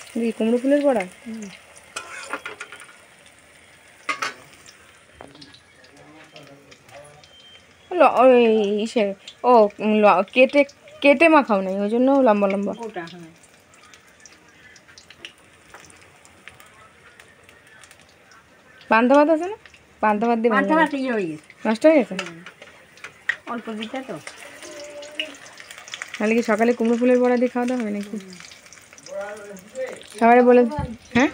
কুমড়ো ফুলের বড়া ও কেটে কেটে মাখাও নাই, ওই জন্য লম্বা লম্বা। পান্তা ভাত আছে না? পান্তা ভাত দিয়ে নষ্ট হয়ে গেছে অল্প দিতে তো। তাহলে কি সকালে কুমড়ো ফুলের বড়া দিয়ে খাওয়া দাওয়া হবে নাকি? সবাই বলে, হ্যাঁ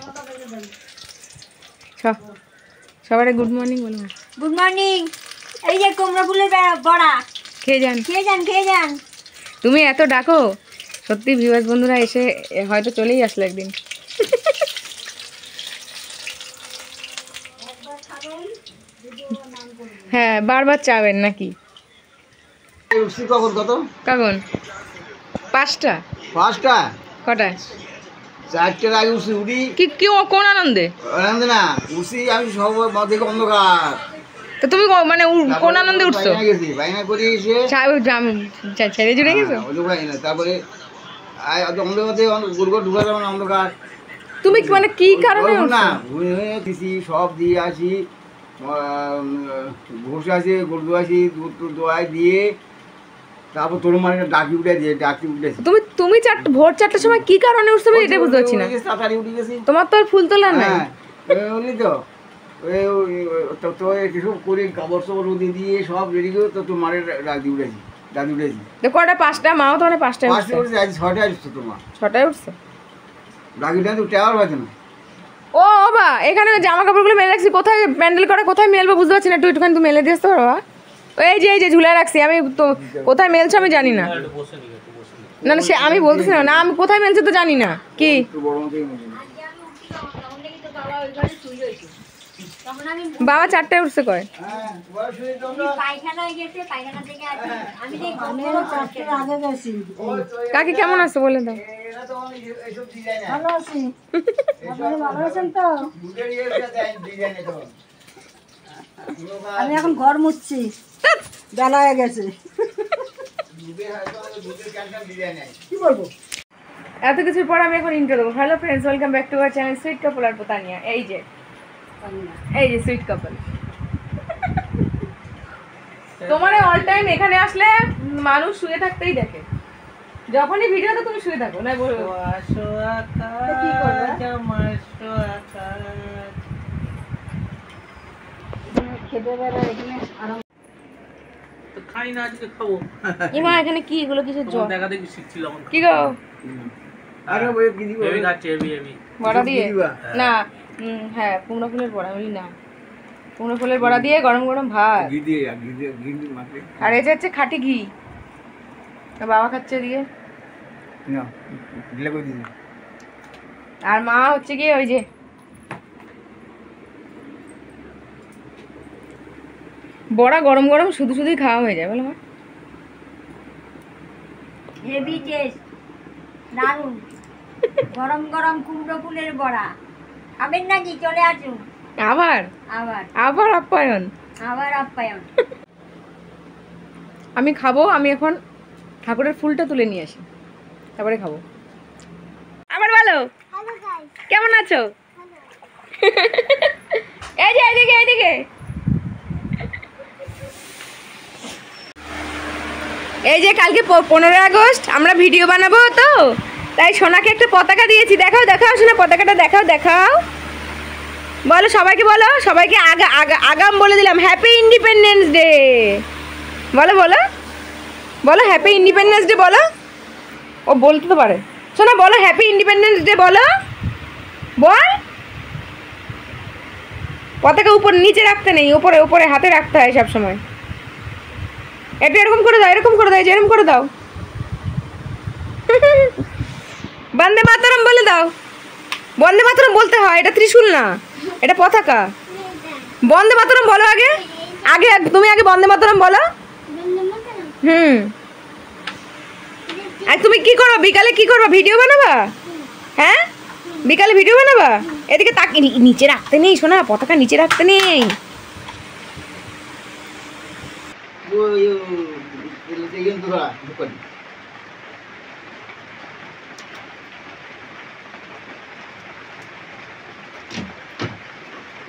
সবাই গুড মর্নিং বলো। Good morning. এই যে কুমড়ো ফুলের বড়া খেয়ে যান, খেয়ে যান, খেয়ে যান। তুমি এত ডাকো, সত্যি ভিউয়ার্স বন্ধুরা এসে হয়তো চলেই আসলো একদিন। হ্যাঁ, বারবার চাবেন নাকি? কখন কত? কখন? 5টা। 5টা? কটায়? 4টের আগে উঠি উঠি। কি কি কোন আনন্দে? আনন্দে না উঠি আমি, সব দেখে অন্ধকার। তো তুমি মানে কোন আনন্দে উঠছো? গেছি বাইনা করে এসে ছেড়ে জুড়ে গেছো? তারপরে অন্ধকারে গুড়গড় ঢুকা যাবে না, অন্ধকার। তুমি মানে কি কারণে না দিছি, সব দিয়ে আসি, ঘষে আসি, গরু আসি, দুধ টুধ দোয়াই দিয়ে তারপর তোর মানে ডাকি উঠে দিয়ে ডাকি উঠেছি। তুমি ভোর 4টার সময় কি কারণে উঠছো আমি এটা বুঝতে পারছি না। তাড়াতাড়ি উঠে গেছি। তোমার তো আর ফুল তোলা নাই। বললি তো তো কিছু করে কাপড় চাপড় উঠে দিয়ে সব রেডি করে তো তোর মারে ডাকি উঠেছি, ডাকি উঠেছি। তো কটা? 5টা? মাও তো মানে 5টায় উঠছে। 5টায় উঠেছে, আজ 6টায় উঠছে তোমার। 6টায় উঠছে? ডাকি উঠে তো টাওয়ার হয়েছে না। ও বাবা, এখানে জামা কাপড়গুলো মেলে রাখছি, কোথায় প্যান্ডেল করে কোথায় মেলবো বুঝতে পারছি না। একটুখানি তুমি মেলে দিয়ে আসতে পারো? এই যে ঝুলে রাখছি আমি, তো কোথায় মেলছো আমি জানি না। না না, সে আমি বলতেছি না, আমি কোথায় মেলছে তো জানি না। কি বাবা 4টায় উঠছে কয়? কাকি কেমন আছো বলে দাও। ভালো আছি। ভালো আছেন তো? আমি এখন ঘর মুছছি, বেলা হয়ে গেছে। কি বলবো? এত কিছুর পর আমি এখন ইন্ট্রো দেবো। Hello friends, welcome back to our channel sweet couple আর পোতানিয়া। এই যে সুইট কাপল। তোমার অল টাইম এখানে আসলে মানুষ শুয়ে থাকতেই দেখে, যখনই ভিডিওতে তুমি শুয়ে থাকো না বলো খেতে বেড়া এখানে আরাম। খাই না আজকে খাবো। ইমা এখানে কি এগুলো কিসের জল? দেখা দেখি শিখছিলাম কি গো? আরে ওই কি দিব? হেভি খাচ্ছে, হেভি বড়া দিয়ে না? হ্যাঁ, কুমড়ো ফুলের বড়া। বলি না, কুমড়ো ফুলের বড়া দিয়ে গরম গরম ভাত, ঘি দিয়ে মাখে। আর এই যে হচ্ছে খাঁটি ঘি। বাবা খাচ্ছে দিয়ে, না দিলে কই দিবি? আর মা হচ্ছে গিয়ে ওই যে বড়া গরম গরম শুধু শুধুই খাওয়া হয়ে যায় বলো মা। হেভি টেস্ট, দারুন। গরম গরম কুমড়ো ফুলের বড়া খাবেন নাকি? চলে আসুন। আবার আবার আবার আপ্যায়ন। আবার আপ্যায়ন। আমি খাবো। আমি এখন ঠাকুরের ফুলটা তুলে নিয়ে আসি, তারপরে খাবো। আবার বলো কেমন আছো? এই যে এদিকে এদিকে, এই যে কালকে 15 আগস্ট আমরা ভিডিও বানাবো তো, তাই সোনাকে একটা পতাকা দিয়েছি। দেখাও দেখাও সোনা, পতাকাটা দেখাও দেখাও। বলো সবাইকে, বলো সবাইকে আগাম বলে দিলাম হ্যাপি ইন্ডিপেন্ডেন্স ডে। বলো বলো বলো হ্যাপি ইন্ডিপেন্ডেন্স ডে বলো। ও বলতে তো পারে। শোনা বলো হ্যাপি ইন্ডিপেন্ডেন্স ডে বলো, বল। পতাকা উপর নিচে রাখতে নেই, উপরে উপরে হাতে রাখতে হয় সব সময়। একটু এরকম করে দাও, এরকম করে দাও, এরকম করে দাও। বন্দে মাতরম বলে দাও। বন্দে মাতরম বলতে হয়, এটা ত্রিশূল না, এটা পতাকা। বন্দে মাতরম বলো আগে, আগে তুমি আগে বন্দে মাতরম বলো। আর তুমি কি করো বিকালে? কি করবা? ভিডিও বানাবা? হ্যাঁ, বিকালে ভিডিও বানাবা? এদিকে তাকে নিচে রাখতে নেই শোনা, পতাকা নিচে রাখতে নেই।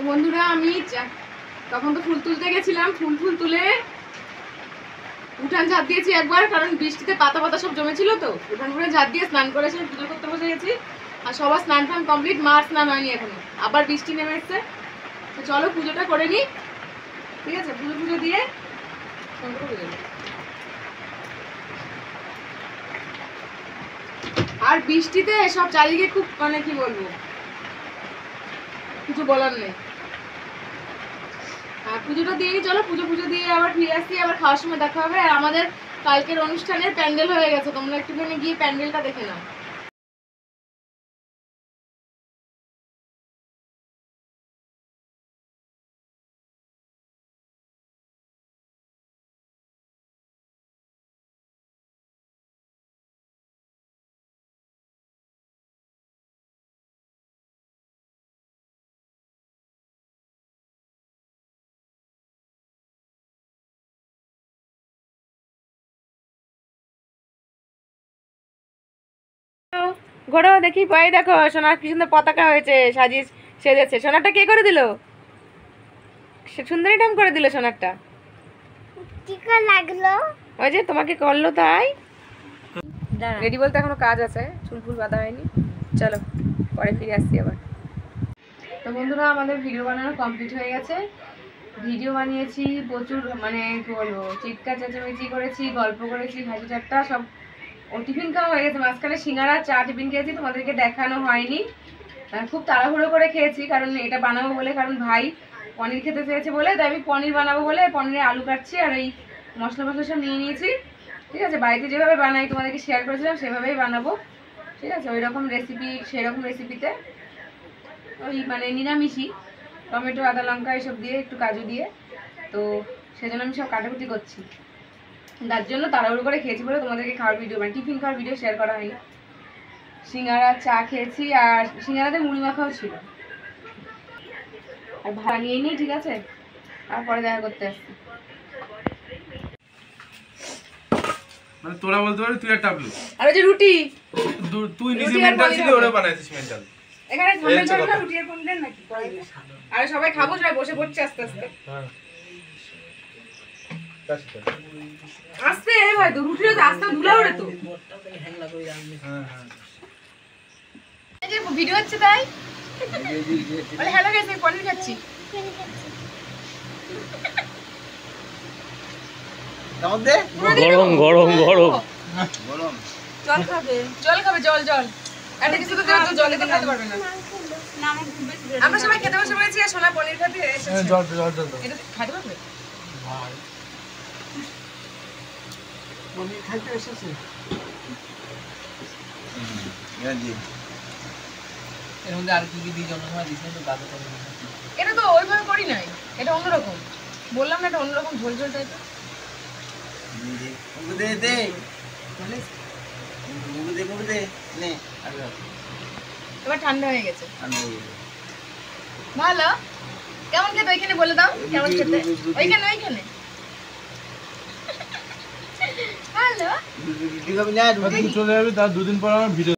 বন্ধুরা আমি তখন তো ফুল তুলতে গেছিলাম, ফুল তুলে উঠান ঝাঁপ দিয়েছি একবার, কারণ বৃষ্টিতে পাতা পাতা সব জমেছিল তো উঠান করে ঝাঁপ দিয়ে স্নান করে এসে পুজো করতে বসে গেছি। আর সবার স্নান টান কমপ্লিট, মার স্নান হয়নি এখনো, আবার বৃষ্টি নেমে এসছে। তো চলো পুজোটা করে নিই, ঠিক আছে? পুজো দিয়ে আর বৃষ্টিতে সব চারিদিকে খুব মানে কি বলবো, কিছু বলার নেই। আর পুজোটা দিয়ে চলো, পুজো দিয়ে আবার ফিরে আসছি, আবার খাওয়ার সময় দেখা হবে। আর আমাদের কালকের অনুষ্ঠানের প্যান্ডেল হয়ে গেছে, তোমরা একটুখানি গিয়ে প্যান্ডেলটা দেখে নাও। ঘোরো দেখি, পাই দেখো সোনার কি সুন্দর পতাকা হয়েছে, সেজেছে। সোনারটা কে করে দিল? সে সুন্দরী টাইম করে দিল সোনারটা। কি করে লাগলো? ওই যে তোমাকে করলো তাই। রেডি বলতে এখনো কাজ আছে, চুল ফুল বাঁধা হয়নি। চলো পরে ফিরে আসছি আবার। তো বন্ধুরা আমাদের ভিডিও বানানো কমপ্লিট হয়ে গেছে। ভিডিও বানিয়েছি প্রচুর, মানে কি বলবো, চিৎকার চেঁচামেচি করেছি, গল্প করেছি, হাসি ঠাট্টা সব। ও টিফিন খাওয়া হয়ে গেছে, মাঝখানে সিঙ্গারা চা টিফিন খেয়েছি, তোমাদেরকে দেখানো হয়নি। খুব তাড়াহুড়ো করে খেয়েছি, কারণ এটা বানাবো বলে, কারণ ভাই পনির খেতে চেয়েছে বলে, তাই আমি পনির বানাবো বলে পনিরে আলু কাটছি আর এই মশলা সব নিয়ে নিয়েছি। ঠিক আছে, বাড়িতে যেভাবে বানাই তোমাদেরকে শেয়ার করেছিলাম সেভাবেই বানাবো। ঠিক আছে, ওই রকম রেসিপি, সেরকম রেসিপিতে ওই মানে নিরামিষই, টমেটো আদা লঙ্কা এসব দিয়ে, একটু কাজু দিয়ে। তো সেজন্য আমি সব কাটাকুটি করছি, তার জন্য তাড়াহুড়ো করে খেয়েছি বলে তোমাদেরকে খাওয়ার ভিডিও, মানে টিফিন খাওয়ার ভিডিও শেয়ার করা হয়নি। সিঙ্গারা চা খেয়েছি, আর সিঙ্গারাতে মুড়ি মাখাও ছিল। আর ভাড়া নিয়ে নিই, ঠিক আছে? আর পরে দেখা করতে আসছি। মানে তোরা বলতে পারবি তুই আর টাবলু, আর ওই যে রুটি, তুই নিজে রুটি আর মেন্টাল পনির ছিলি, হবে। ওরা বানাইছিস মেন্টাল। এখানে ঝামেলা এই চলে না, কথা। রুটি আর পনির দেন নাকি? আর সবাই খাবো, সবাই বসে পড়ছে আস্তে আস্তে। হ্যাঁ আস্তে ভাই, তো রুটিটা তো আস্তে ধুলা ওড়ে তো। হ্যাঁ হ্যাঁ এই যে ভিডিও হচ্ছে তাই বলে হ্যালো গাইস, আমি পনির খাচ্ছি। গরম গরম গরম। জল খাবে, জল একটা কিছু তো দেওয়া, তো জলে তো খেতে পারবে না। আমরা সবাই খেতে বসে পড়েছি, আর সোনা পনির খেতে এসেছে। জল এটা খাইতে পারবে? পনির খাইতে এসেছে। এর মধ্যে আর কি কি দিই জন্য সময় দিছেন তো বাদ করে। এটা তো ওইভাবে করি নাই, এটা অন্যরকম। বললাম না, এটা অন্যরকম ঝোল টাইপের। এবার ঠান্ডা হয়ে গেছে, ভালো। কেমন খেতে ওইখানে বলে দাও, কেমন খেতে? ওইখানে ভালো। চলে যাবি, তার দুদিন পর আমার ভিডিও